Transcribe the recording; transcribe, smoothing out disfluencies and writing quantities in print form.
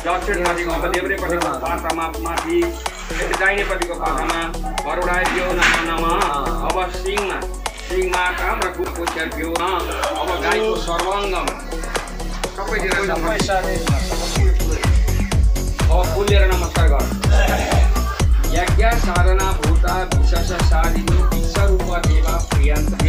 दक्षिणपट्टिको अथवा देब्रेपट्टिको पातामा माथि दाहिनेपट्टिको पातामा गरुडाय भ्यो नमः। अब सिङमा काम र कुदको छेर भ्यो। अब गाईको सर्वाङ्गमा सबैतिर फुलेर नमस्कार गर। यज्ञ साधना भूता विशेष साधिनी विश्वरूप देवा प्रियन्त